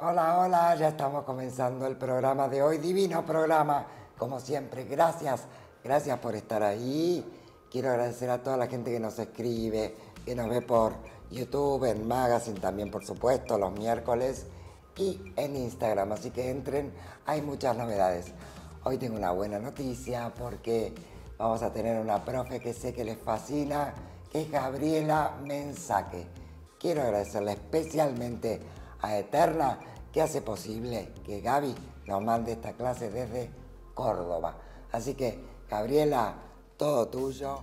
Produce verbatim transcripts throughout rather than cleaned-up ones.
Hola, hola, ya estamos comenzando el programa de hoy, divino programa, como siempre, gracias, gracias por estar ahí. Quiero agradecer a toda la gente que nos escribe, que nos ve por YouTube, en Magazine también, por supuesto, los miércoles, y en Instagram, así que entren, hay muchas novedades. Hoy tengo una buena noticia porque vamos a tener una profe que sé que les fascina, que es Gabriela Mensaque. Quiero agradecerle especialmente a Eterna, que hace posible que Gaby nos mande esta clase desde Córdoba. Así que, Gabriela, todo tuyo.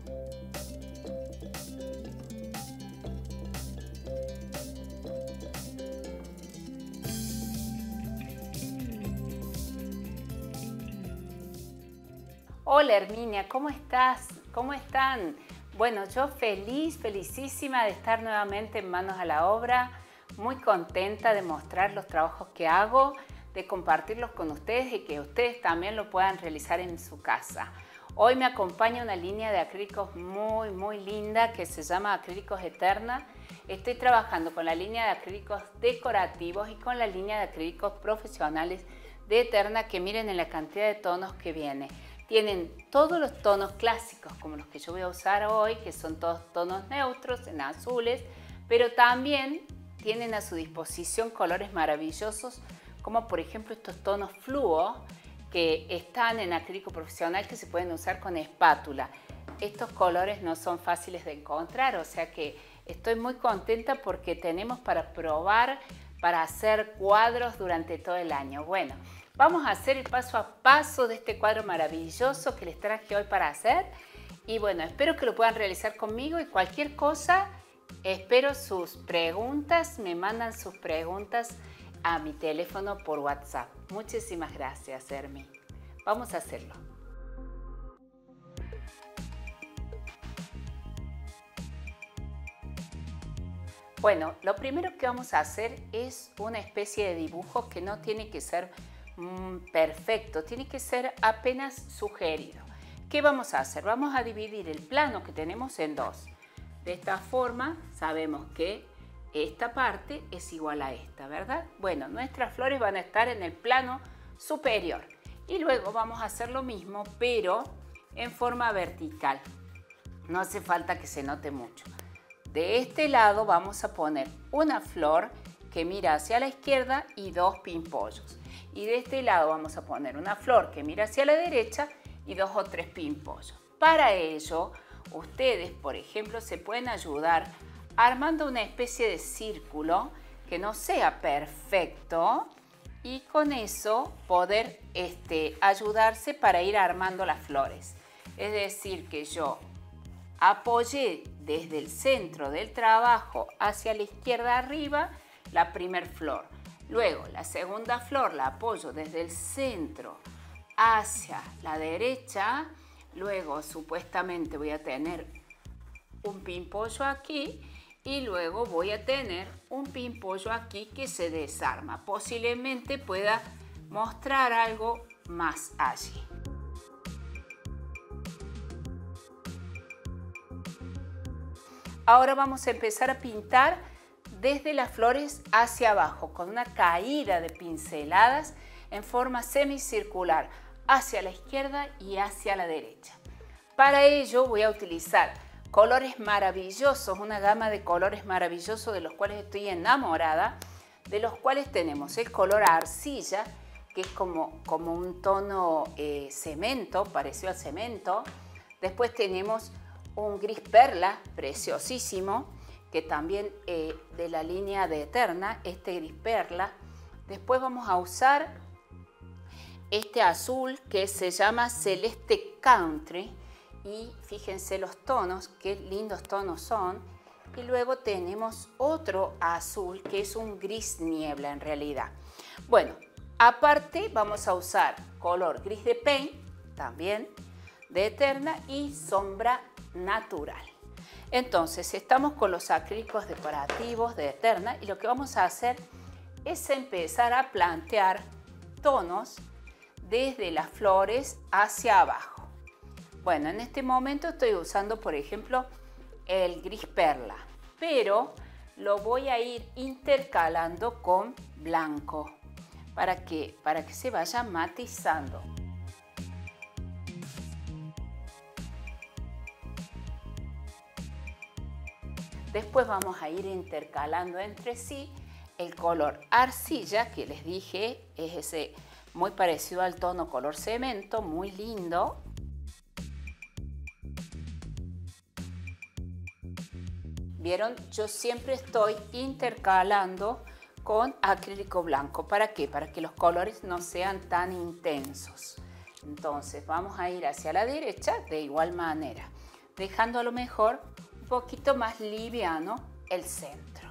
Hola Herminia, ¿cómo estás? ¿Cómo están? Bueno, yo feliz, felicísima de estar nuevamente en Manos a la Obra, muy contenta de mostrar los trabajos que hago, de compartirlos con ustedes y que ustedes también lo puedan realizar en su casa. Hoy me acompaña una línea de acrílicos muy, muy linda que se llama Acrílicos Eterna. Estoy trabajando con la línea de acrílicos decorativos y con la línea de acrílicos profesionales de Eterna, que miren en la cantidad de tonos que viene. Tienen todos los tonos clásicos como los que yo voy a usar hoy, que son todos tonos neutros en azules, pero también tienen a su disposición colores maravillosos, como por ejemplo estos tonos fluo que están en acrílico profesional, que se pueden usar con espátula. Estos colores no son fáciles de encontrar, o sea que estoy muy contenta porque tenemos para probar, para hacer cuadros durante todo el año. Bueno, vamos a hacer el paso a paso de este cuadro maravilloso que les traje hoy para hacer. Y bueno, espero que lo puedan realizar conmigo y cualquier cosa, espero sus preguntas, me mandan sus preguntas a mi teléfono por WhatsApp. Muchísimas gracias, Hermi. Vamos a hacerlo. Bueno, lo primero que vamos a hacer es una especie de dibujo que no tiene que ser mm, perfecto, tiene que ser apenas sugerido. ¿Qué vamos a hacer? Vamos a dividir el plano que tenemos en dos. De esta forma sabemos que esta parte es igual a esta, ¿verdad? Bueno, nuestras flores van a estar en el plano superior. Y luego vamos a hacer lo mismo, pero en forma vertical. No hace falta que se note mucho. De este lado vamos a poner una flor que mira hacia la izquierda y dos pimpollos. Y de este lado vamos a poner una flor que mira hacia la derecha y dos o tres pimpollos. Para ello, ustedes, por ejemplo, se pueden ayudar armando una especie de círculo que no sea perfecto y con eso poder este, ayudarse para ir armando las flores. Es decir, que yo apoyé desde el centro del trabajo hacia la izquierda arriba la primer flor. Luego la segunda flor la apoyo desde el centro hacia la derecha. Luego supuestamente voy a tener un pimpollo aquí y luego voy a tener un pimpollo aquí que se desarma. Posiblemente pueda mostrar algo más allí. Ahora vamos a empezar a pintar desde las flores hacia abajo, con una caída de pinceladas en forma semicircular hacia la izquierda y hacia la derecha. Para ello voy a utilizar colores maravillosos, una gama de colores maravillosos de los cuales estoy enamorada, de los cuales tenemos el color arcilla, que es como, como un tono eh, cemento, parecido al cemento. Después tenemos un gris perla, preciosísimo, que también eh, de la línea de Eterna, este gris perla. Después vamos a usar este azul que se llama Celeste Country. Y fíjense los tonos, qué lindos tonos son. Y luego tenemos otro azul que es un gris niebla en realidad. Bueno, aparte vamos a usar color gris de paint, también de Eterna, y sombra natural. Entonces estamos con los acrílicos decorativos de Eterna y lo que vamos a hacer es empezar a plantear tonos desde las flores hacia abajo. Bueno, en este momento estoy usando, por ejemplo, el gris perla, pero lo voy a ir intercalando con blanco. ¿Para qué? Para que se vaya matizando. Después vamos a ir intercalando entre sí el color arcilla, que les dije, es ese muy parecido al tono color cemento, muy lindo. ¿Vieron? Yo siempre estoy intercalando con acrílico blanco. ¿Para qué? Para que los colores no sean tan intensos. Entonces vamos a ir hacia la derecha de igual manera, dejando a lo mejor un poquito más liviano el centro.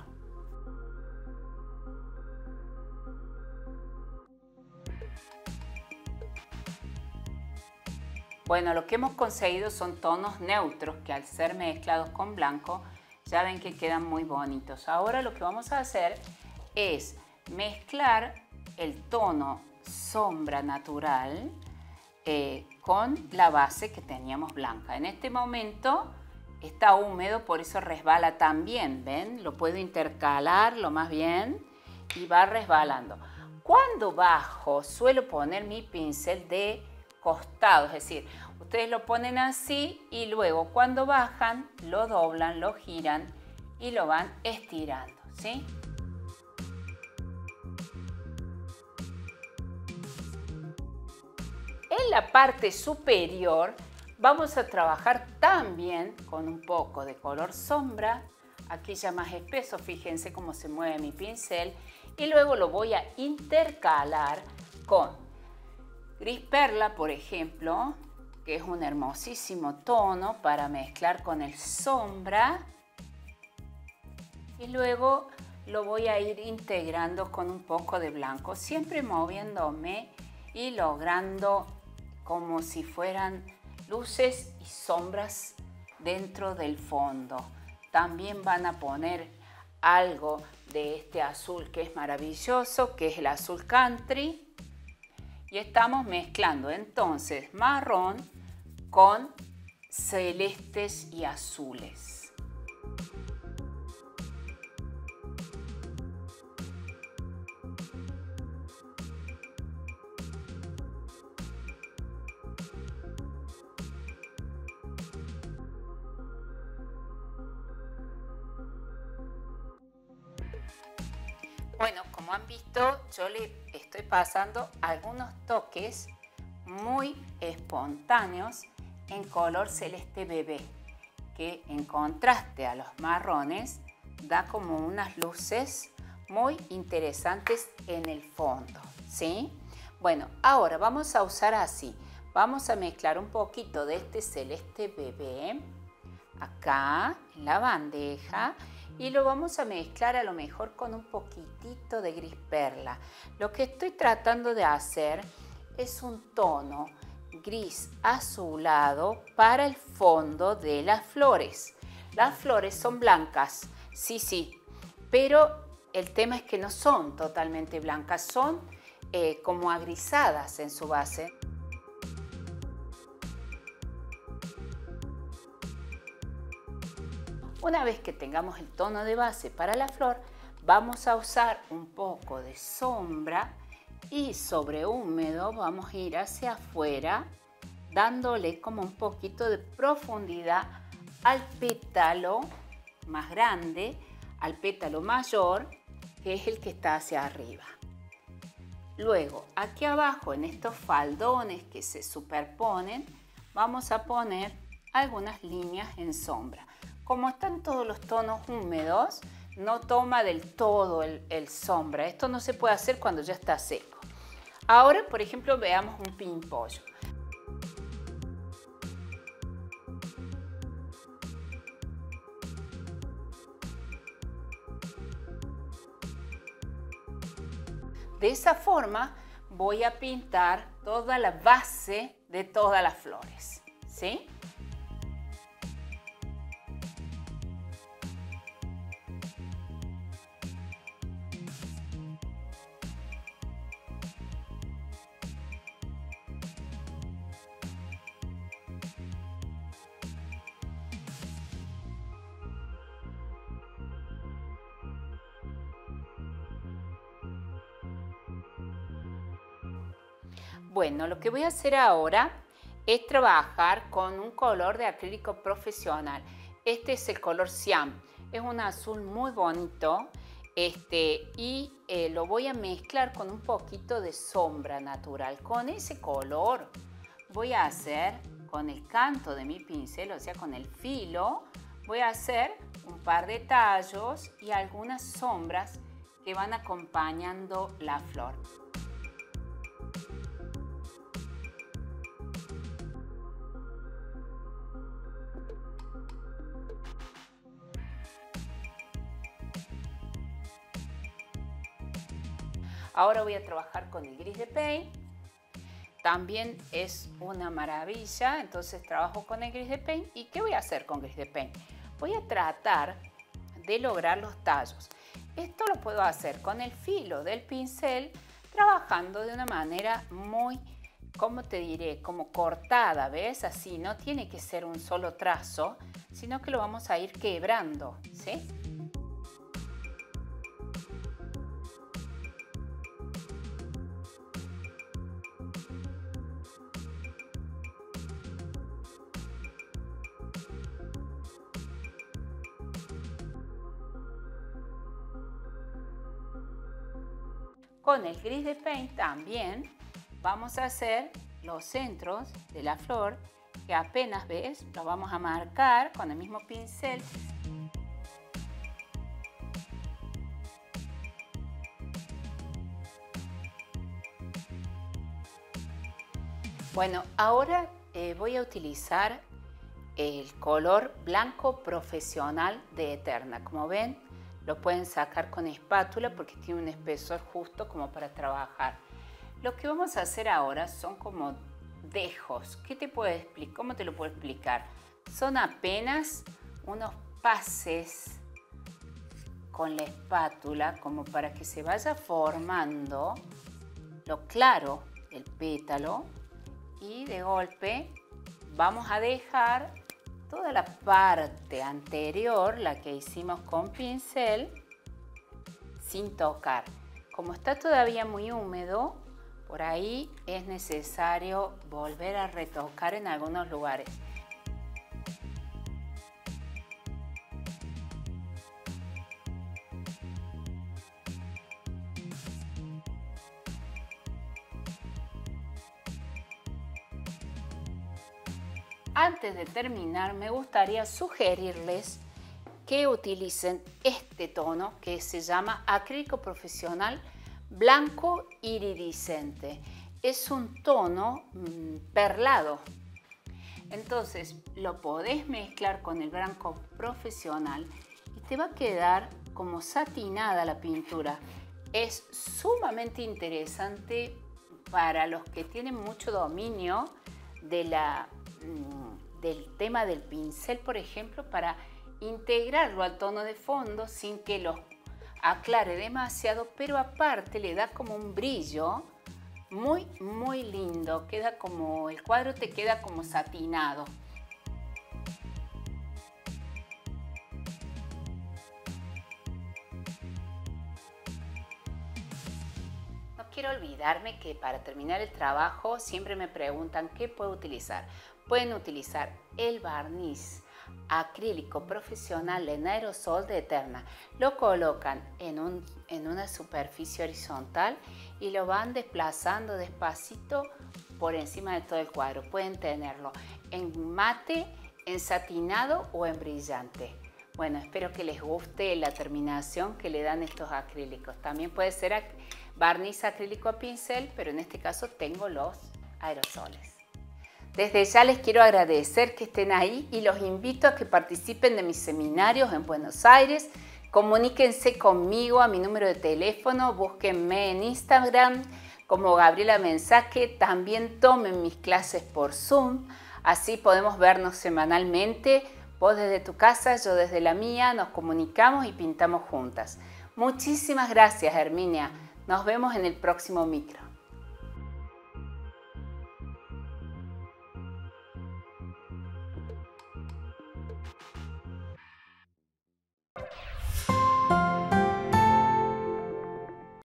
Bueno, lo que hemos conseguido son tonos neutros que al ser mezclados con blanco ya ven que quedan muy bonitos. Ahora lo que vamos a hacer es mezclar el tono sombra natural eh, con la base que teníamos blanca. En este momento está húmedo, por eso resbala también, ¿ven? Lo puedo intercalarlo más bien y va resbalando. Cuando bajo suelo poner mi pincel de costado, es decir, ustedes lo ponen así y luego cuando bajan lo doblan, lo giran y lo van estirando, ¿sí? En la parte superior vamos a trabajar también con un poco de color sombra, aquí ya más espeso, fíjense cómo se mueve mi pincel, y luego lo voy a intercalar con gris perla, por ejemplo, que es un hermosísimo tono para mezclar con el sombra. Y luego lo voy a ir integrando con un poco de blanco, siempre moviéndome y logrando como si fueran luces y sombras dentro del fondo. También van a poner algo de este azul que es maravilloso, que es el azul country. Y estamos mezclando entonces marrón con celestes y azules. Bueno, como han visto, yo le estoy pasando algunos toques muy espontáneos en color celeste bebé, que en contraste a los marrones da como unas luces muy interesantes en el fondo, ¿sí? Bueno, ahora vamos a usar así, vamos a mezclar un poquito de este celeste bebé acá en la bandeja y lo vamos a mezclar a lo mejor con un poquitito de gris perla. Lo que estoy tratando de hacer es un tono gris azulado para el fondo de las flores. Las flores son blancas, sí, sí, pero el tema es que no son totalmente blancas, son eh, como agrisadas en su base. Una vez que tengamos el tono de base para la flor, vamos a usar un poco de sombra y sobre húmedo vamos a ir hacia afuera, dándole como un poquito de profundidad al pétalo más grande, al pétalo mayor, que es el que está hacia arriba. Luego, aquí abajo, en estos faldones que se superponen, vamos a poner algunas líneas en sombra. Como están todos los tonos húmedos, no toma del todo el, el sombra. Esto no se puede hacer cuando ya está seco. Ahora, por ejemplo, veamos un pimpollo. De esa forma voy a pintar toda la base de todas las flores, ¿sí? Bueno, lo que voy a hacer ahora es trabajar con un color de acrílico profesional. Este es el color Siam. Es un azul muy bonito este, y eh, lo voy a mezclar con un poquito de sombra natural. Con ese color voy a hacer, con el canto de mi pincel, o sea, con el filo, voy a hacer un par de tallos y algunas sombras que van acompañando la flor. Ahora voy a trabajar con el gris de paint. También es una maravilla, entonces trabajo con el gris de paint. ¿Y qué voy a hacer con gris de paint? Voy a tratar de lograr los tallos. Esto lo puedo hacer con el filo del pincel, trabajando de una manera muy, ¿cómo te diré? Como cortada, ¿ves? Así, no tiene que ser un solo trazo, sino que lo vamos a ir quebrando, ¿sí? Con el gris de paint también vamos a hacer los centros de la flor, que apenas ves, lo vamos a marcar con el mismo pincel. Bueno, ahora eh, voy a utilizar el color blanco profesional de Eterna. Como ven, lo pueden sacar con espátula porque tiene un espesor justo como para trabajar. Lo que vamos a hacer ahora son como dejos. ¿Qué te puedo explicar? ¿Cómo te lo puedo explicar? Son apenas unos pases con la espátula como para que se vaya formando lo claro del pétalo y de golpe vamos a dejar toda la parte anterior, la que hicimos con pincel, sin tocar. Como está todavía muy húmedo, por ahí es necesario volver a retocar en algunos lugares. Antes de terminar, me gustaría sugerirles que utilicen este tono que se llama acrílico profesional blanco iridiscente. Es un tono mmm, perlado. Entonces lo podés mezclar con el blanco profesional y te va a quedar como satinada la pintura. Es sumamente interesante para los que tienen mucho dominio de la del tema del pincel, por ejemplo, para integrarlo al tono de fondo sin que lo aclare demasiado, pero aparte le da como un brillo muy, muy lindo. Queda como, el cuadro te queda como satinado. No quiero olvidarme que para terminar el trabajo siempre me preguntan qué puedo utilizar. Pueden utilizar el barniz acrílico profesional en aerosol de Eterna. Lo colocan en, un, en una superficie horizontal y lo van desplazando despacito por encima de todo el cuadro. Pueden tenerlo en mate, en satinado o en brillante. Bueno, espero que les guste la terminación que le dan estos acrílicos. También puede ser barniz acrílico a pincel, pero en este caso tengo los aerosoles. Desde ya les quiero agradecer que estén ahí y los invito a que participen de mis seminarios en Buenos Aires. Comuníquense conmigo a mi número de teléfono, búsquenme en Instagram como Gabriela Mensaje. También tomen mis clases por Zoom, así podemos vernos semanalmente. Vos desde tu casa, yo desde la mía, nos comunicamos y pintamos juntas. Muchísimas gracias, Herminia. Nos vemos en el próximo micro.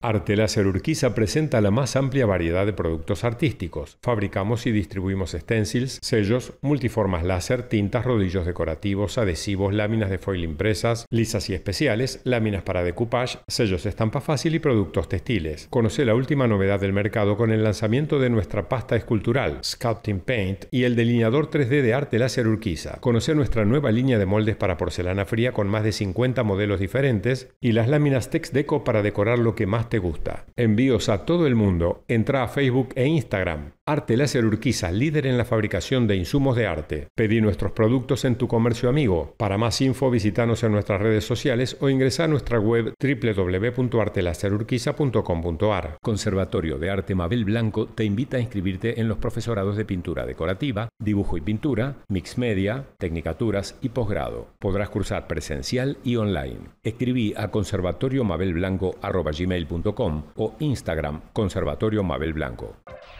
Arte Láser Urquiza presenta la más amplia variedad de productos artísticos. Fabricamos y distribuimos stencils, sellos, multiformas láser, tintas, rodillos decorativos, adhesivos, láminas de foil impresas, lisas y especiales, láminas para decoupage, sellos estampa fácil y productos textiles. Conoce la última novedad del mercado con el lanzamiento de nuestra pasta escultural, Sculpting Paint, y el delineador tres D de Arte Láser Urquiza. Conoce nuestra nueva línea de moldes para porcelana fría con más de cincuenta modelos diferentes y las láminas TexDeco para decorar lo que más te gusta. Envíos a todo el mundo. Entra a Facebook e Instagram. Arte Láser Urquiza, líder en la fabricación de insumos de arte. Pedí nuestros productos en tu comercio amigo. Para más info, visítanos en nuestras redes sociales o ingresa a nuestra web doble u doble u doble u punto arte láser urquiza punto com punto a r. Conservatorio de Arte Mabel Blanco te invita a inscribirte en los profesorados de pintura decorativa, dibujo y pintura, mix media, tecnicaturas y posgrado. Podrás cursar presencial y online. Escribí a conservatorio mabel blanco arroba gmail punto com o Instagram Conservatorio Mabel Blanco.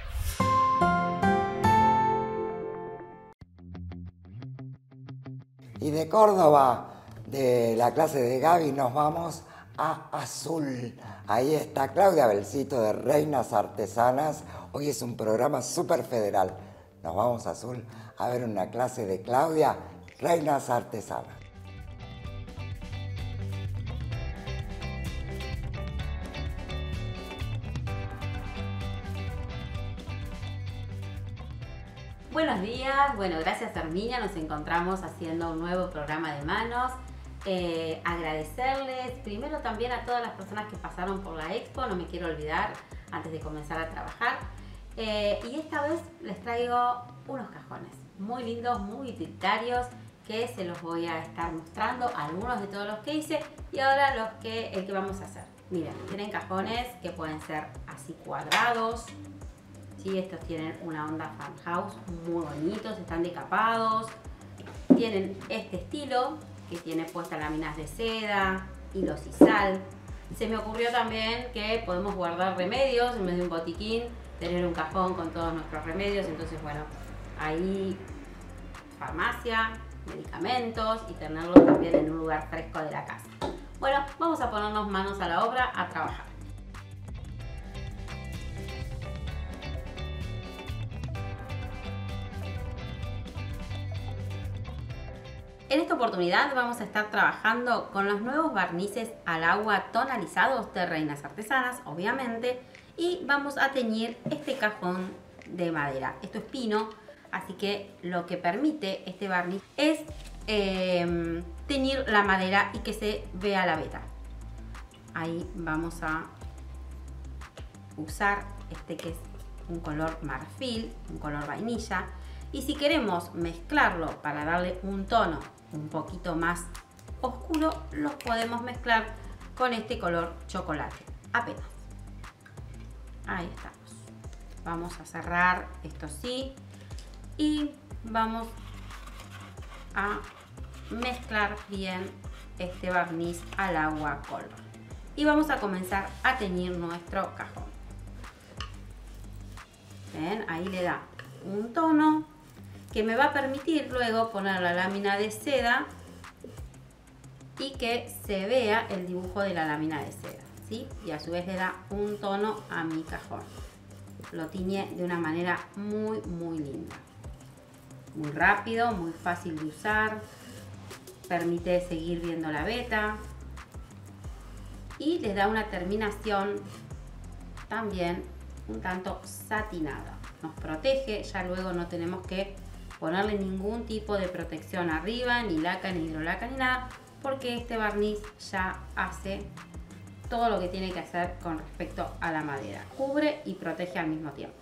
Y de Córdoba, de la clase de Gaby, nos vamos a Azul. Ahí está Claudia Belcito de Reinas Artesanas. Hoy es un programa súper federal. Nos vamos a Azul a ver una clase de Claudia, Reinas Artesanas. Buenos días, bueno, gracias Herminia, nos encontramos haciendo un nuevo programa de manos. Eh, agradecerles primero también a todas las personas que pasaron por la expo, no me quiero olvidar antes de comenzar a trabajar. Eh, y esta vez les traigo unos cajones muy lindos, muy utilitarios, que se los voy a estar mostrando, algunos de todos los que hice y ahora los que, el que vamos a hacer. Miren, tienen cajones que pueden ser así cuadrados. Sí, estos tienen una onda farmhouse muy bonitos, están decapados. Tienen este estilo que tiene puestas láminas de seda, hilo sisal. Se me ocurrió también que podemos guardar remedios en vez de un botiquín, tener un cajón con todos nuestros remedios. Entonces, bueno, ahí farmacia, medicamentos y tenerlos también en un lugar fresco de la casa. Bueno, vamos a ponernos manos a la obra a trabajar. En esta oportunidad vamos a estar trabajando con los nuevos barnices al agua tonalizados de Reinas Artesanas, obviamente, y vamos a teñir este cajón de madera. Esto es pino, así que lo que permite este barniz es eh, teñir la madera y que se vea la veta. Ahí vamos a usar este que es un color marfil, un color vainilla, y si queremos mezclarlo para darle un tono un poquito más oscuro, los podemos mezclar con este color chocolate, apenas. Ahí estamos. Vamos a cerrar esto así y vamos a mezclar bien este barniz al agua color. Y vamos a comenzar a teñir nuestro cajón. ¿Ven? Ahí le da un tono que me va a permitir luego poner la lámina de seda y que se vea el dibujo de la lámina de seda, ¿sí? Y a su vez le da un tono a mi cajón. Lo tiñe de una manera muy, muy linda. Muy rápido, muy fácil de usar. Permite seguir viendo la veta. Y le da una terminación también un tanto satinada. Nos protege, ya luego no tenemos que ponerle ningún tipo de protección arriba, ni laca, ni hidrolaca, ni nada, porque este barniz ya hace todo lo que tiene que hacer con respecto a la madera. Cubre y protege al mismo tiempo.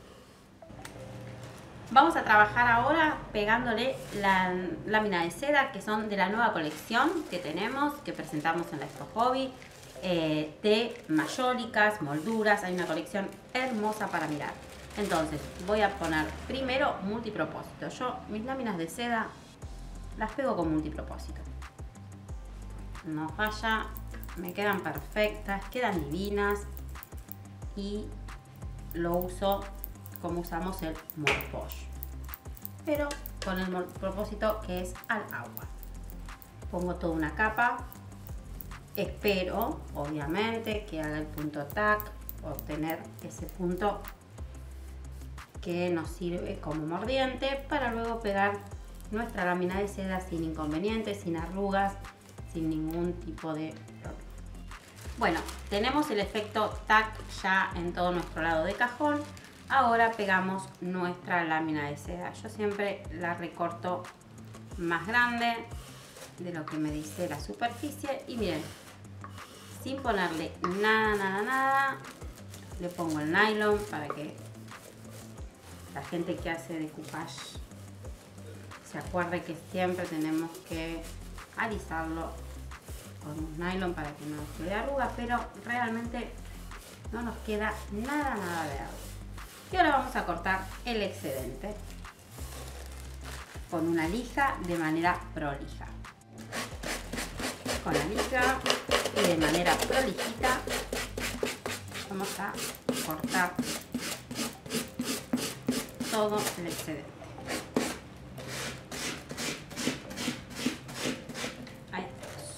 Vamos a trabajar ahora pegándole la lámina de seda, que son de la nueva colección que tenemos, que presentamos en la Expo Hobby, eh, de mayólicas, molduras. Hay una colección hermosa para mirar. Entonces voy a poner primero multipropósito. Yo mis láminas de seda las pego con multipropósito. No falla, me quedan perfectas, quedan divinas y lo uso como usamos el Morppoche, pero con el propósito que es al agua. Pongo toda una capa Espero, obviamente, que haga el punto tac, obtener ese punto que nos sirve como mordiente para luego pegar nuestra lámina de seda sin inconvenientes, sin arrugas, sin ningún tipo de problema. Bueno, tenemos el efecto tac ya en todo nuestro lado de cajón. Ahora pegamos nuestra lámina de seda. Yo siempre la recorto más grande de lo que me dice la superficie y miren, sin ponerle nada, nada, nada, le pongo el nylon para que la gente que hace decoupage se acuerde que siempre tenemos que alisarlo con un nylon para que no nos quede arruga, pero realmente no nos queda nada, nada de arruga. Y ahora vamos a cortar el excedente con una lija de manera prolija. Con la lija y de manera prolijita vamos a cortar todo el excedente. Ahí estamos.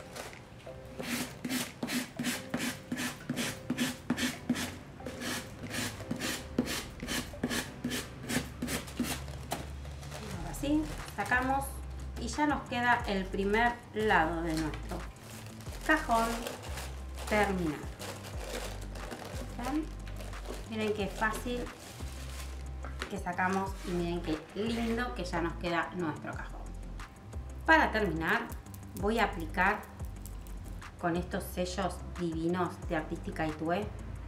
Ahora sí, sacamos y ya nos queda el primer lado de nuestro cajón terminado. ¿Ven? Miren qué fácil que sacamos y miren qué lindo que ya nos queda nuestro cajón. Para terminar voy a aplicar con estos sellos divinos de Artística Itué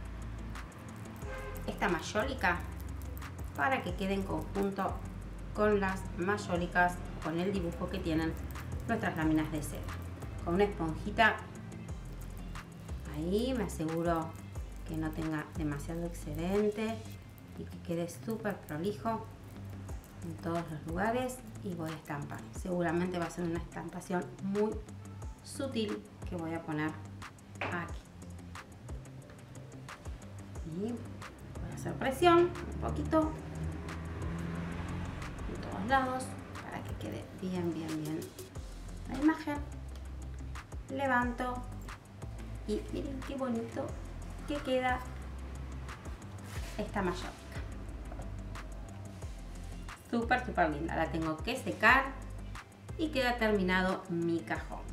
esta mayólica para que quede en conjunto con las mayólicas, con el dibujo que tienen nuestras láminas de seda. Con una esponjita ahí me aseguro que no tenga demasiado excedente y que quede súper prolijo en todos los lugares y voy a estampar. Seguramente va a ser una estampación muy sutil que voy a poner aquí. Y voy a hacer presión un poquito en todos lados para que quede bien, bien, bien la imagen. Levanto y miren qué bonito que queda esta mayólica. Súper, súper linda. La tengo que secar y queda terminado mi cajón.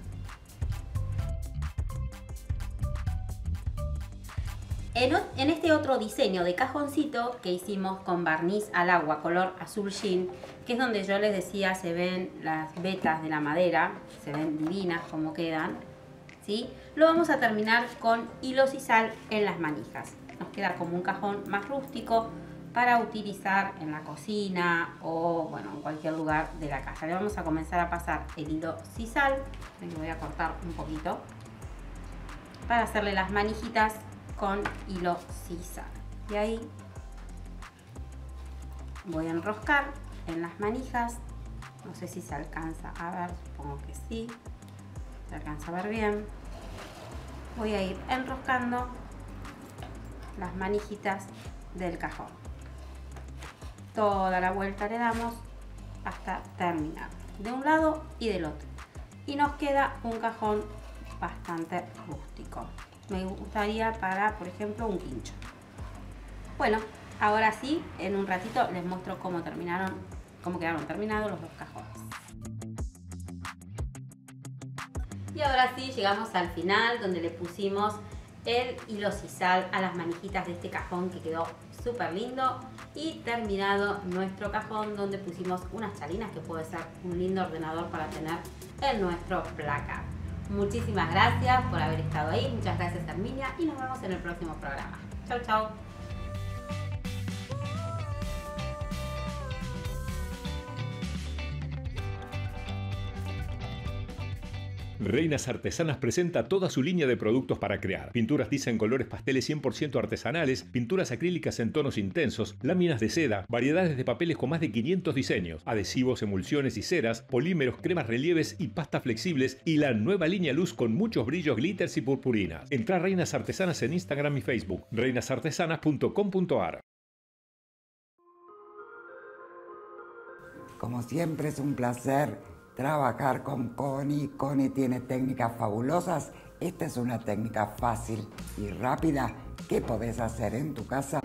En, en este otro diseño de cajoncito que hicimos con barniz al agua color azul jean, que es donde yo les decía se ven las vetas de la madera, se ven divinas como quedan, ¿sí? Lo vamos a terminar con hilo sisal en las manijas. Nos queda como un cajón más rústico para utilizar en la cocina o bueno, en cualquier lugar de la casa. Le vamos a comenzar a pasar el hilo sisal, le voy a cortar un poquito para hacerle las manijitas con hilo sisal. Y ahí voy a enroscar en las manijas. No sé si se alcanza a ver, supongo que sí, se alcanza a ver bien. Voy a ir enroscando las manijitas del cajón. Toda la vuelta le damos hasta terminar, de un lado y del otro. Y nos queda un cajón bastante rústico. Me gustaría para, por ejemplo, un quincho. Bueno, ahora sí, en un ratito les muestro cómo terminaron, cómo quedaron terminados los dos cajones. Y ahora sí, llegamos al final, donde le pusimos el hilo sisal a las manijitas de este cajón que quedó súper lindo. Y terminado nuestro cajón, donde pusimos unas chalinas que puede ser un lindo ordenador para tener en nuestro placar. Muchísimas gracias por haber estado ahí, muchas gracias Herminia y nos vemos en el próximo programa. Chau, chau. Reinas Artesanas presenta toda su línea de productos para crear. Pinturas tiza en colores pasteles cien por ciento artesanales, pinturas acrílicas en tonos intensos, láminas de seda, variedades de papeles con más de quinientos diseños, adhesivos, emulsiones y ceras, polímeros, cremas relieves y pastas flexibles y la nueva línea luz con muchos brillos, glitters y purpurinas. Entra a Reinas Artesanas en Instagram y Facebook, reinas artesanas punto com punto ar. Como siempre es un placer trabajar con Connie. Connie tiene técnicas fabulosas. Esta es una técnica fácil y rápida que podés hacer en tu casa.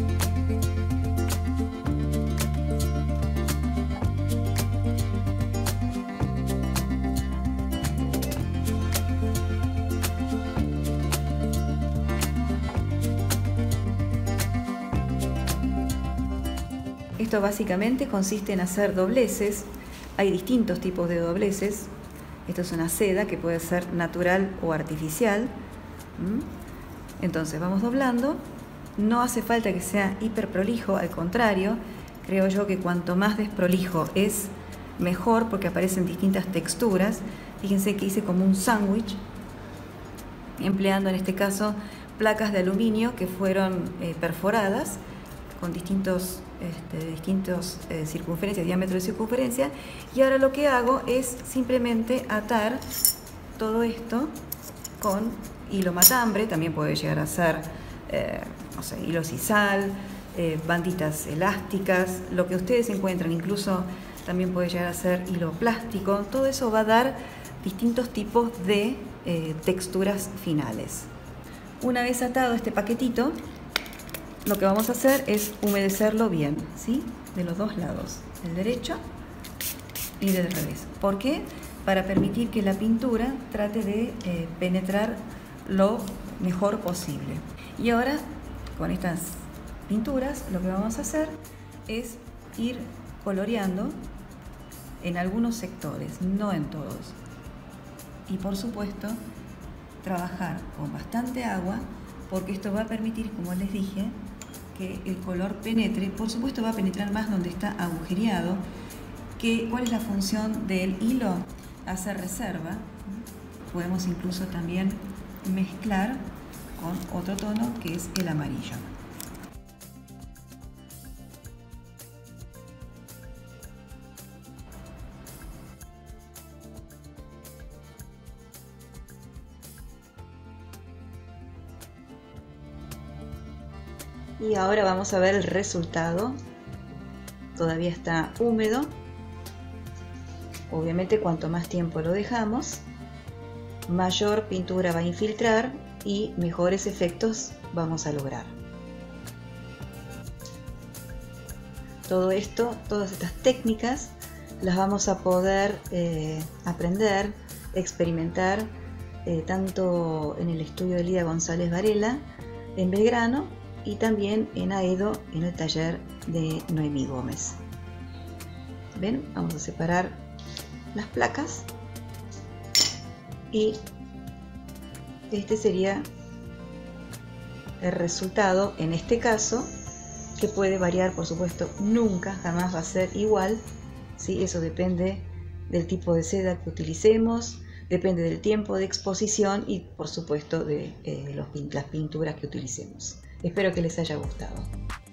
Esto básicamente consiste en hacer dobleces. Hay distintos tipos de dobleces. Esto es una seda que puede ser natural o artificial. Entonces vamos doblando. No hace falta que sea hiper prolijo, al contrario, creo yo que cuanto más desprolijo es mejor, porque aparecen distintas texturas. Fíjense que hice como un sándwich, empleando en este caso placas de aluminio que fueron eh, perforadas con distintos, este, distintos eh, circunferencias, diámetro de circunferencia, y ahora lo que hago es simplemente atar todo esto con hilo matambre. También puede llegar a ser eh, no sé, hilo sisal, eh, banditas elásticas, lo que ustedes encuentran, incluso también puede llegar a ser hilo plástico. Todo eso va a dar distintos tipos de eh, texturas finales. Una vez atado este paquetito, lo que vamos a hacer es humedecerlo bien, ¿sí? De los dos lados, del derecho y del revés. ¿Por qué? Para permitir que la pintura trate de eh, penetrar lo mejor posible. Y ahora, con estas pinturas, lo que vamos a hacer es ir coloreando en algunos sectores, no en todos. Y por supuesto, trabajar con bastante agua, porque esto va a permitir, como les dije, que el color penetre. Por supuesto va a penetrar más donde está agujereado. Que, ¿cuál es la función del hilo? Hacer reserva. Podemos incluso también mezclar con otro tono que es el amarillo. Y ahora vamos a ver el resultado. Todavía está húmedo. Obviamente cuanto más tiempo lo dejamos, mayor pintura va a infiltrar y mejores efectos vamos a lograr. Todo esto, todas estas técnicas las vamos a poder eh, aprender, experimentar eh, tanto en el estudio de Lida González Varela en Belgrano y también en Aedo, en el taller de Noemí Gómez. ¿Ven? Vamos a separar las placas y este sería el resultado en este caso, que puede variar, por supuesto, nunca, jamás va a ser igual, ¿sí? Eso depende del tipo de seda que utilicemos, depende del tiempo de exposición y, por supuesto, de eh, los, las pinturas que utilicemos. Espero que les haya gustado.